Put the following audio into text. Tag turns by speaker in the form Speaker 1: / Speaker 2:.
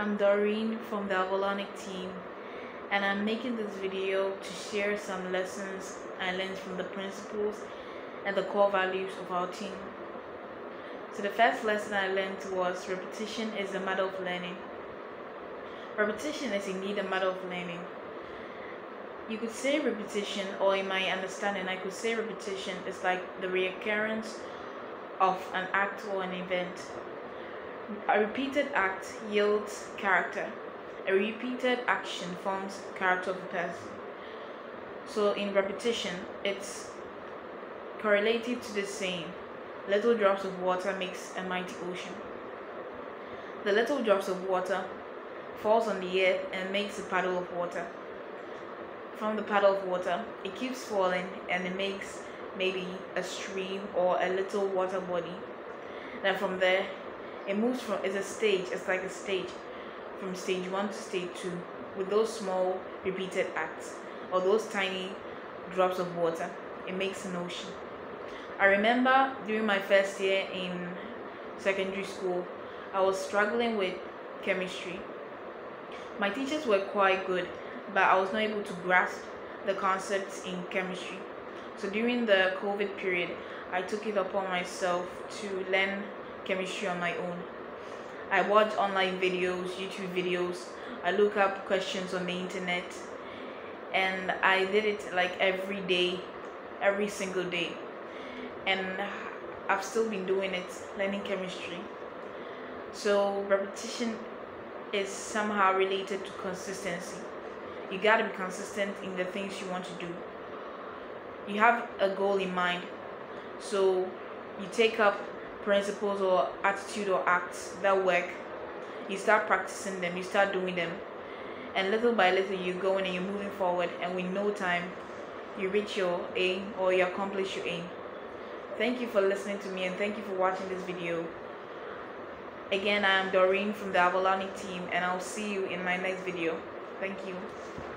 Speaker 1: I'm Doreen from the Avalonic team, and I'm making this video to share some lessons I learned from the principles and the core values of our team. So the first lesson I learned was repetition is the mother of learning. Repetition is indeed a matter of learning. You could say repetition, or in my understanding, I could say repetition is like the reoccurrence of an act or an event. A repeated act yields character. A repeated action forms character of a person. So in repetition, it's correlated to the saying, little drops of water makes a mighty ocean. The little drops of water falls on the earth and makes a puddle of water. From the puddle of water, it keeps falling and it makes maybe a stream or a little water body. Then from there, it moves from, it's like a stage, from stage 1 to stage 2, with those small repeated acts, or those tiny drops of water. It makes an ocean. I remember during my first year in secondary school, I was struggling with chemistry. My teachers were quite good, but I was not able to grasp the concepts in chemistry. So during the COVID period, I took it upon myself to learn chemistry on my own. I watch online videos, YouTube videos, I look up questions on the internet, and I did it like every day, every single day. And I've still been doing it, learning chemistry. So repetition is somehow related to consistency. You gotta be consistent in the things you want to do. You have a goal in mind, so you take up principles or attitude or acts that work. You start practicing them, you start doing them, and little by little you're going and you're moving forward, and with no time you reach your aim or you accomplish your aim. Thank you for listening to me, and thank you for watching this video. Again, I am Doreen from the Avalonic team, and I'll see you in my next video. Thank you.